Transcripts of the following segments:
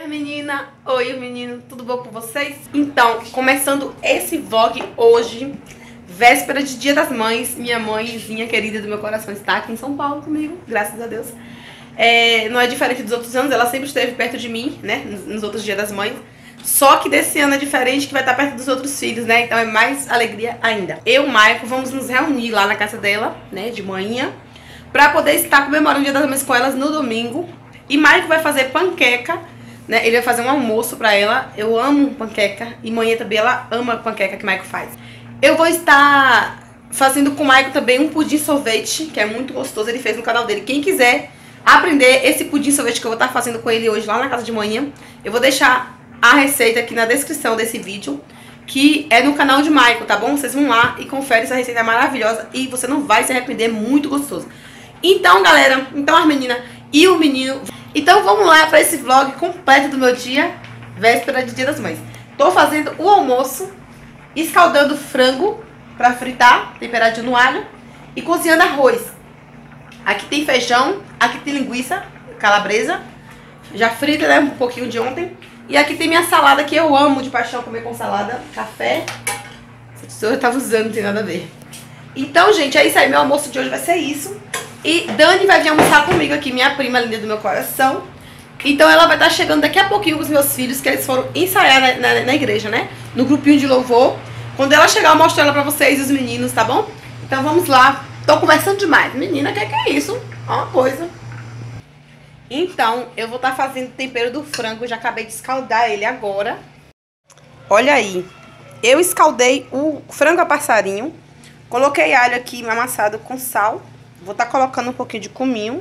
menina, oi menino, tudo bom com vocês? Então, começando esse vlog hoje, véspera de Dia das Mães. Minha mãezinha querida do meu coração está aqui em São Paulo comigo, graças a Deus. Não é diferente dos outros anos, ela sempre esteve perto de mim, né, nos outros Dias das Mães. Só que desse ano é diferente, que vai estar perto dos outros filhos, né, então é mais alegria ainda. Eu e o Maico vamos nos reunir lá na casa dela, né, de manhã, pra poder estar comemorando o Dia das Mães com elas no domingo. E Maico vai fazer panqueca, né? Ele vai fazer um almoço pra ela. Eu amo panqueca. E manhã também ela ama a panqueca que Maico faz. Eu vou estar fazendo com o Maico também um pudim sorvete, que é muito gostoso. Ele fez no canal dele. Quem quiser aprender esse pudim sorvete que eu vou estar fazendo com ele hoje lá na casa de manhã, eu vou deixar a receita aqui na descrição desse vídeo, que é no canal de Maico, tá bom? Vocês vão lá e conferem, essa receita é maravilhosa e você não vai se arrepender, é muito gostoso. Então, galera, as meninas e o menino... Então vamos lá para esse vlog completo do meu dia, véspera de Dia das Mães. Tô fazendo o almoço, escaldando frango para fritar, temperadinho no alho, e cozinhando arroz. Aqui tem feijão, aqui tem linguiça calabresa, já frita, né, um pouquinho de ontem. E aqui tem minha salada, que eu amo de paixão comer com salada, café. Essa tesoura eu tava usando, não tem nada a ver. Então, gente, é isso aí, meu almoço de hoje vai ser isso. E Dani vai vir almoçar comigo aqui, minha prima linda do meu coração. Então ela vai estar chegando daqui a pouquinho com os meus filhos, que eles foram ensaiar na igreja, né? No grupinho de louvor. Quando ela chegar, eu mostro ela pra vocês, os meninos, tá bom? Então vamos lá. Tô conversando demais. Menina, que é isso? Ó uma coisa. Então, eu vou estar fazendo o tempero do frango. Eu já acabei de escaldar ele agora. Olha aí. Eu escaldei o frango a passarinho. Coloquei alho aqui amassado com sal. Vou estar colocando um pouquinho de cominho.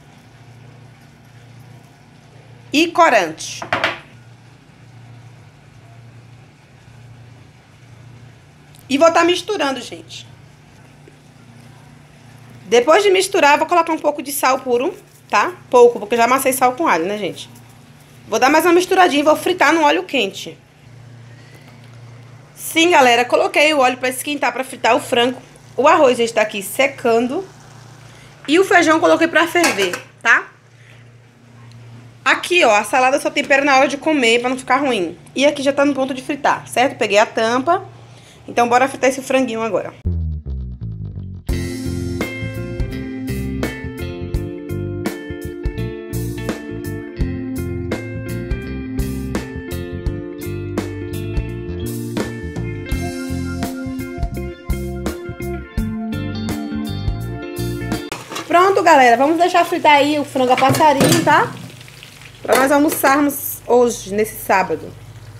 E corante. E vou estar misturando, gente. Depois de misturar, vou colocar um pouco de sal puro, tá? Pouco, porque eu já amassei sal com alho, né, gente? Vou dar mais uma misturadinha e vou fritar no óleo quente. Sim, galera, coloquei o óleo para esquentar, para fritar o frango. O arroz está aqui secando. E o feijão eu coloquei pra ferver, tá? Aqui, ó, a salada eu só tempero na hora de comer pra não ficar ruim. E aqui já tá no ponto de fritar, certo? Peguei a tampa. Então bora fritar esse franguinho agora. Pronto, galera, vamos deixar fritar aí o frango a passarinho, tá? Pra nós almoçarmos hoje, nesse sábado.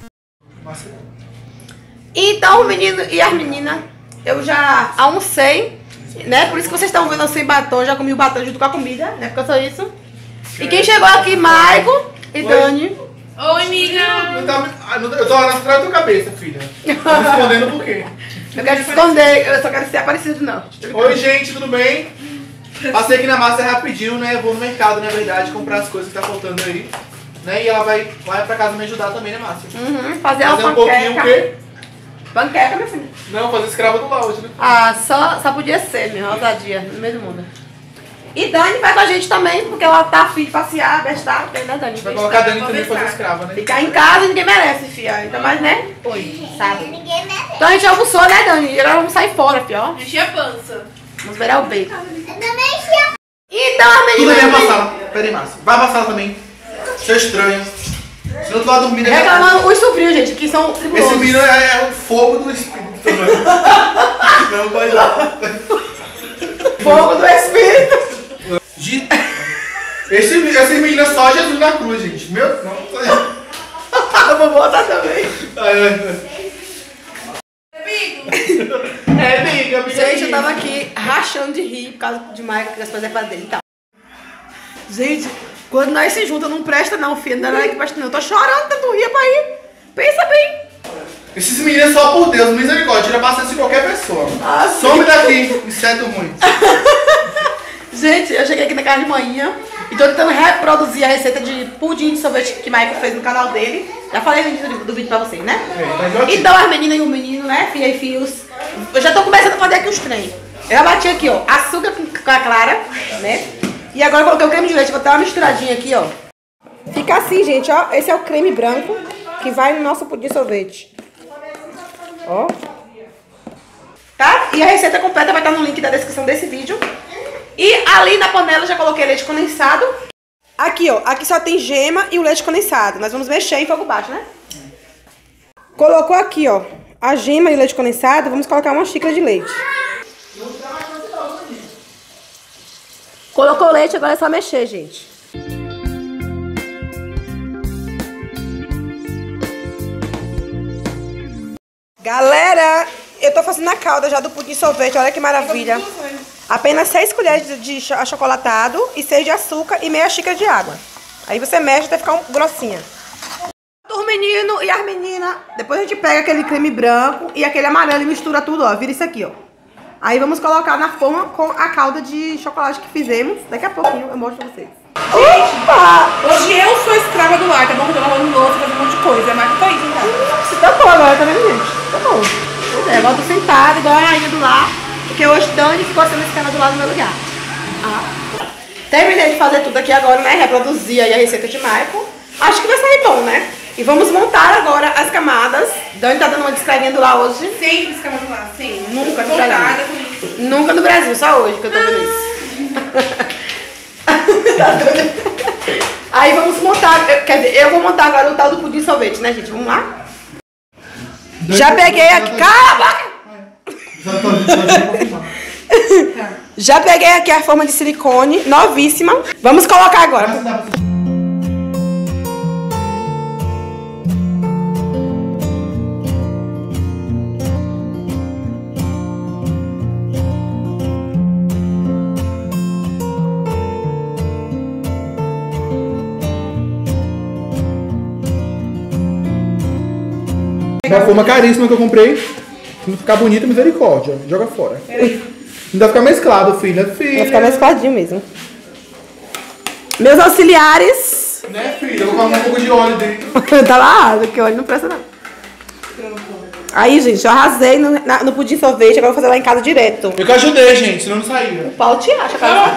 Então, o menino e as meninas, eu já almocei, né? Por isso que vocês estão vendo eu sem batom, já comi o batom junto com a comida, né? Porque eu sou isso. E quem chegou aqui, Maico e Dani. Oi, amiga! Eu tô olhando atrás da tua cabeça, filha. Tô me escondendo por quê? Eu quero te esconder, eu só quero ser aparecido, não. Oi, gente, tudo bem? Passei aqui na Márcia rapidinho, né? Vou no mercado, na verdade, comprar as coisas que tá faltando aí. Né? E ela vai pra casa me ajudar também, né, Márcia? Fazer uma panqueca. Um pouquinho o quê? Panqueca, minha filha. Não, fazer escrava do Lauro. Né? Ah, só podia ser, minha ousadia, no meio do mundo. E Dani vai com a gente também, porque ela tá afim de passear, bestar, né, Dani? Vai colocar a Dani também pra fazer escrava, né? Ficar em casa ninguém merece, filha. Ainda mais, né? Oi, sabe? Ninguém merece. Então a gente almoçou, né, Dani? E agora vamos sair fora, filha, ó. Enchi a pança. Vamos virar o bacon. Eu também enchi a... Então a Tudo menina... bem, vai passar. Pera aí, Márcia. Vai passar também. Isso é estranho. Senão tu vai dormir, né? Reclamando os sobrinhos, gente, que são Esse tribulosos. menino é o fogo do espírito também. Não, pode não. Fogo do espírito. Esse menino é só Jesus na cruz, gente. Meu Deus. Eu vou botar também. É, amiga. Gente, eu tava aqui rachando de rir por causa de Maico, que as coisas é pra dele e tal. Gente, quando nós se juntos não presta não, filha. Não é que presta não. Eu tô chorando, tanto rir pra ir. Pensa bem. Esses meninos só por Deus, misericórdia. Tira bastante de qualquer pessoa. Some daqui, inseto ruim. Gente, eu cheguei aqui na casa de manhã e tô tentando reproduzir a receita de pudim de sorvete que Maico fez no canal dele. Já falei no início do vídeo pra vocês, né? Então as meninas e o menino, né, filha e fios. Eu já tô começando a fazer aqui os trem. Eu já bati aqui, ó, açúcar com a clara, né? E agora eu coloquei o creme de leite, vou dar uma misturadinha aqui, ó. Fica assim, gente, ó. Esse é o creme branco que vai no nosso pudim sorvete. Ó. Tá? E a receita completa vai estar no link da descrição desse vídeo. E ali na panela eu já coloquei leite condensado. Aqui, ó. Aqui só tem gema e o leite condensado. Nós vamos mexer em fogo baixo, né? Colocou aqui, ó, a gema e o leite condensado. Vamos colocar uma xícara de leite. Colocou o leite, agora é só mexer, gente. Galera, eu tô fazendo a calda já do pudim sorvete. Olha que maravilha. Apenas 6 colheres de achocolatado e 6 de açúcar e meia xícara de água. Aí você mexe até ficar grossinha. Os meninos e as meninas. Depois a gente pega aquele creme branco e aquele amarelo e mistura tudo, ó. Vira isso aqui, ó. Aí vamos colocar na forma com a calda de chocolate que fizemos. Daqui a pouquinho eu mostro pra vocês. Opa! Hoje eu sou escrava do ar, tá bom? Eu tô lavando louça, fazendo um monte de coisa. Mas tá isso, então. Você tá bom agora, tá vendo, gente? Tá bom. Pois é, agora eu tô sentada igual a rainha do lar. Porque hoje Dani ficou sendo escrava do lado do meu lugar. Terminei de fazer tudo aqui agora, né? Reproduzir aí a receita de Michael. Acho que vai sair bom, né? E vamos montar agora as camadas. Dani tá dando uma descrevendo lá hoje. Sempre escrava do ar, sim. Nunca no Brasil. Nunca no Brasil, só hoje que eu tô vendo isso. Aí vamos montar, quer dizer, eu vou montar agora o tal do pudim sorvete, né, gente? Vamos lá? Já peguei aqui. Cala! Já peguei aqui a forma de silicone, novíssima. Vamos colocar agora. Uma forma caríssima que eu comprei. Se não ficar bonita, misericórdia. Joga fora. Não deve ficar mesclado, filha. Vai ficar mescladinho mesmo. Meus auxiliares. Né, filha? Eu vou colocar um pouco de óleo dentro. Tá lá, porque óleo não presta não. Aí, gente, eu arrasei no pudim sorvete. Agora eu vou fazer lá em casa direto. Eu que ajudei, gente, senão não saía. O Paulo te acha, cara.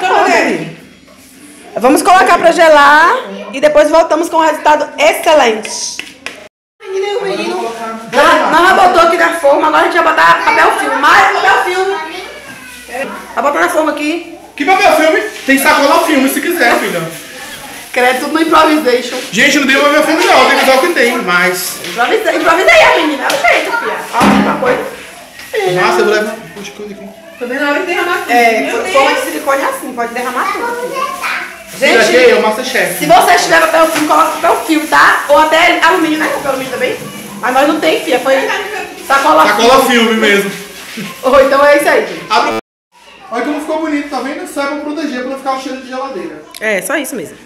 Vamos colocar pra gelar e depois voltamos com um resultado excelente. Menina e o menino. Nós já botou aqui na forma, agora a gente vai botar papel filme. Mais papel filme. Vai botar na forma aqui. Que papel filme? Tem sacola filme se quiser, filha. Credo, tudo no improvisation. Gente, não deu papel filme não, tem que usar o que tem, mas... Improvisei a menina, é o jeito, filha. Ó, uma coisa. Nossa, eu vou levar... Puxa, coisa aqui. Também na hora de derramar tudo. Forma de silicone é assim, pode derramar tudo. Gente, aqui é o Masterchef. Se você tiver papel filme, coloca papel filme, tá? Ou até alumínio, né? Papel alumínio também. Mas nós não tem, filha. Foi sacola filme mesmo. Oh, então é isso aí, gente. Abre. Olha como ficou bonito, tá vendo? Só é pra proteger, pra não ficar o cheiro de geladeira. É, só isso mesmo.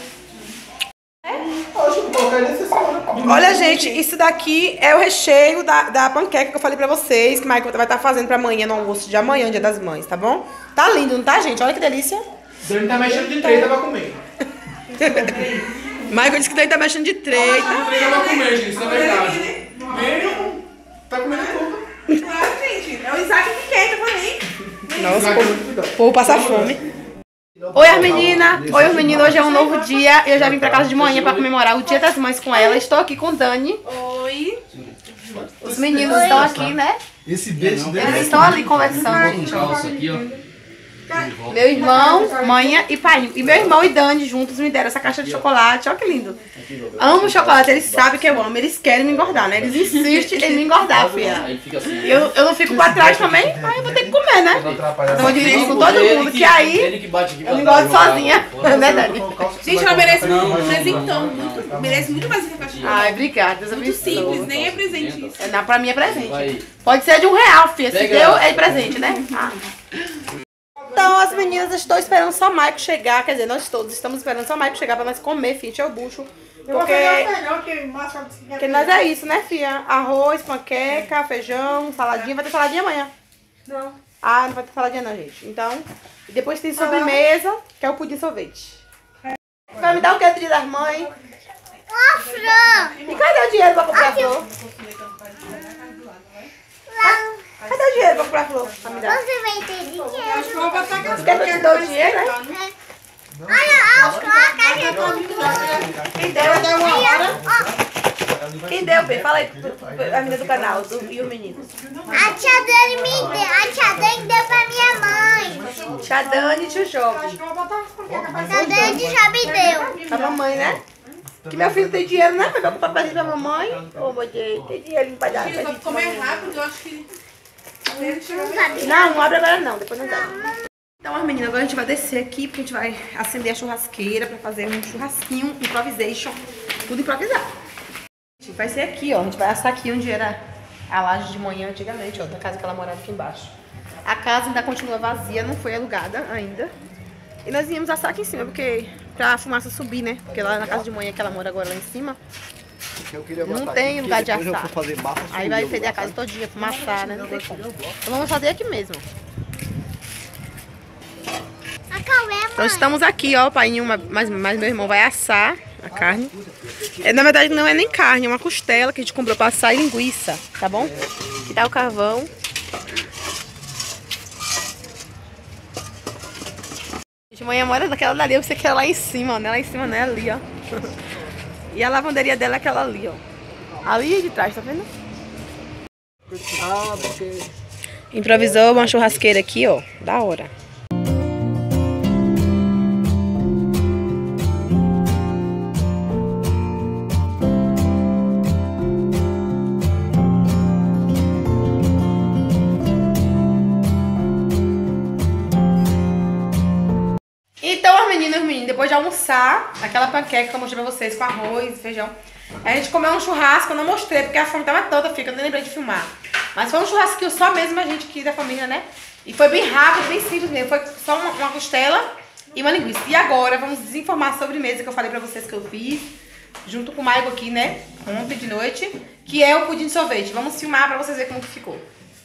Poxa, vou colocar ele nesse solo. Olha, gente, isso daqui é o recheio da panqueca que eu falei pra vocês, que o Michael vai estar fazendo pra amanhã, no almoço de amanhã, Dia das Mães, tá bom? Tá lindo, não tá, gente? Olha que delícia. Dani tá mexendo de treta pra comer. Michael disse que Dani tá mexendo de treta. Treta pra comer, gente, isso é verdade. Meio, tá comendo tudo. Claro, gente. É o Isaac que quer, eu falei. Nossa, o povo passa fome. Oi, as meninas. Oi, os meninos. Hoje é um novo dia. Eu já vim pra casa de manhã pra comemorar o Dia das Mães com ela. Estou aqui com Dani. Oi. Os meninos estão aqui, né? Esse beijo dele. Eles estão ali conversando. Calça aqui, ó. Meu irmão, mãe e pai. E meu irmão e Dani juntos me deram essa caixa de chocolate. Olha que lindo. Amo chocolate, eles sabem que eu amo. Eles querem me engordar, né? Eles insistem em me engordar, filha. Eu não fico pra trás também, aí eu vou ter que comer, né? Eu vou dividir com todo mundo, que aí eu me engordo sozinha. Né, Dani? Gente, ela merece um presentão. Merece muito mais que a caixa. Ai, obrigada. Deus Muito abençoe. simples, nem é presente isso. Não, pra mim é presente. Pode ser de R$1, filha. Se deu, é presente, né? Então, as meninas, estou esperando só o Michael chegar. Quer dizer, nós todos estamos esperando só o Michael chegar pra nós comer, filha. Encher o bucho. Porque nós é isso, né, filha? Arroz, panqueca, feijão, saladinha. Vai ter saladinha amanhã? Não. Ah, não vai ter saladinha não, gente. Então, e depois tem sobremesa, que é o pudim sorvete. Vai me dar o que do Dia das Mães? Ó, Fran! E cadê o dinheiro pra comprar flor? Cadê o dinheiro pra comprar flor? Pra me dar? Você vai ter dinheiro. Quer que eu te dou o dinheiro, né? Olha, acho que a caixa é toda. deu, bem. Fala aí, a menina do canal e os meninos. A tia Dani me deu. A tia Dani deu pra minha mãe. Tia Dani e tio Job. A tia Dani já me deu. A mamãe, né? Que meu filho tem dinheiro, né? Pra comprar presente pra mamãe. Ô, meu Deus, tem dinheiro pra dar. Filho, pra comer rápido, eu acho que... Não abre agora não, depois não dá. Então, as meninas, agora a gente vai descer aqui, porque a gente vai acender a churrasqueira pra fazer um churrasquinho, improvisation, tudo improvisado. Vai ser aqui, ó, a gente vai assar aqui onde era a laje de manhã antigamente, ó, da casa que ela morava aqui embaixo. A casa ainda continua vazia, não foi alugada ainda. E nós íamos assar aqui em cima, porque pra fumaça subir, né? Porque lá na casa de manhã que ela mora agora lá em cima, não tem lugar de assar. Aí vai feder a casa todinha, fumaçar, né? Não tem como. Então vamos fazer aqui mesmo. Então estamos aqui, ó, o paiinho, mas meu irmão vai assar a carne. Na verdade não é nem carne, é uma costela que a gente comprou pra assar e linguiça, tá bom? Aqui tá o carvão. De manhã mora naquela dali, eu sei que é lá em cima, ó, né? Lá em cima, né? Ali, ó. E a lavanderia dela é aquela ali, ó. Ali de trás, tá vendo? Improvisou uma churrasqueira aqui, ó. Da hora. Então, meninas, depois de almoçar, aquela panqueca que eu mostrei pra vocês com arroz, feijão, a gente comeu um churrasco, eu não mostrei porque a fome tava toda, eu nem lembrei de filmar. Mas foi um churrasquinho só mesmo, a gente aqui da família, né? E foi bem rápido, bem simples mesmo, foi só uma costela e uma linguiça. E agora vamos desenformar a sobremesa que eu falei pra vocês que eu fiz, junto com o Maico aqui, né? Ontem de noite, que é o pudim de sorvete. Vamos filmar pra vocês verem como que ficou.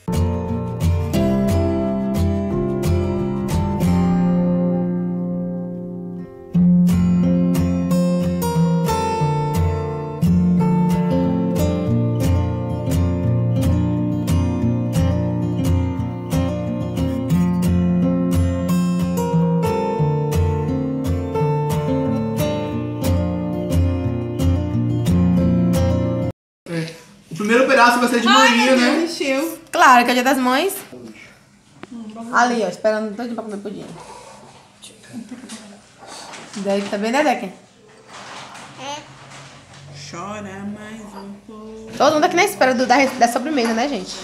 O primeiro pedaço vai ser de manhã, né? Encheu. Claro que é dia das mães. Ali, ó, esperando todo dia pra comer pudim. Daí, tá bem, né, Deca? Chora mais um pouco. Todo mundo aqui na espera da sobremesa, né, gente?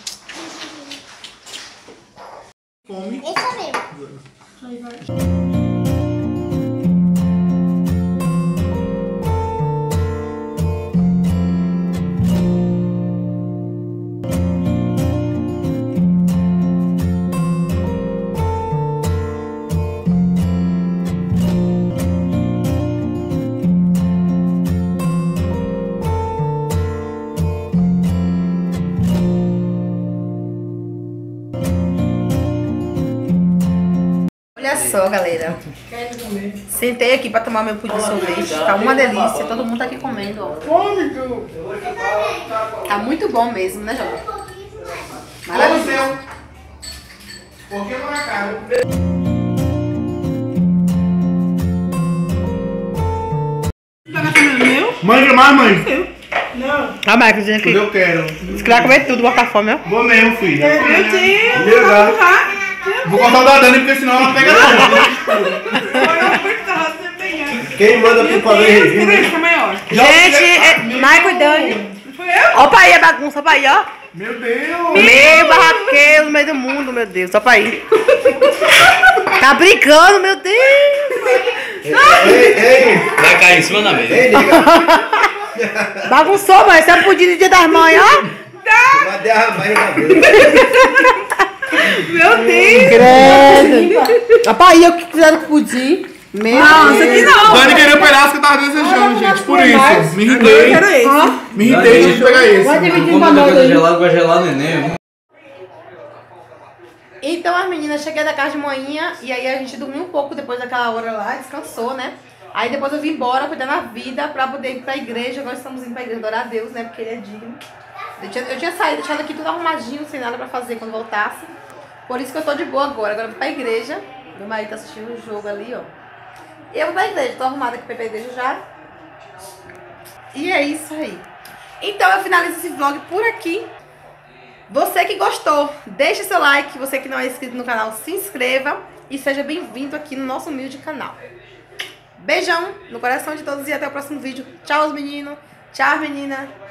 Come. Isso mesmo. Olha só, galera. Sentei aqui pra tomar meu pudim de sorvete. Tá uma delícia. Todo mundo tá aqui comendo, ó. Tá muito bom mesmo, né, Jô? Maravilhoso. Por que não é caro? Tá gastando meu? Mãe, mais, mãe. Não. Ah, Marcos, gente, Tudo eu quero. você quer comer tudo, botar fome, ó. Vou mesmo, filha. Meu Deus. Legal. Tá? Vou contar o da Dani, porque senão ela pega Quem manda Meu picolé Deus, Regina? peraí, fica maior. Gente, Maico e Dani. Foi eu? Ó, pai, é bagunça, ó, pai, ó. Meu Deus. Meio barraqueiro no meio do mundo, meu Deus. Só pra ir. Tá brincando, meu Deus. Ei, Vai cair em cima da mesa. ei, nega. Bagunçou, mãe. Você é pudim do dia das mães, ó. Vai derramar aí na mesa. Meu Deus. Credo. Rapaz, eu que fizeram com pudim. Meu Não, isso aqui não. Dani queria o pedaço que eu tava desejando, gente. Por isso. Me Eu irritei. quero esse. Me irritei de pegar esse. Quando a coisa gelada, vai gelar neném. Então as meninas cheguei da casa de manhã e aí a gente dormiu um pouco depois daquela hora lá, descansou, né? Aí depois eu vim embora cuidar da vida pra poder ir pra igreja. Agora estamos indo pra igreja adorar a Deus, né? Porque ele é digno. Eu tinha saído, deixado aqui tudo arrumadinho, sem nada pra fazer quando voltasse. Por isso que eu tô de boa agora. Agora eu vou pra igreja. Meu marido tá assistindo o jogo ali, ó. E eu vou pra igreja, tô arrumada aqui pra ir pra igreja já. E é isso aí. Então eu finalizo esse vlog por aqui. Você que gostou, deixe seu like. Você que não é inscrito no canal, se inscreva. E seja bem-vindo aqui no nosso humilde canal. Beijão no coração de todos e até o próximo vídeo. Tchau, meninos. Tchau, menina.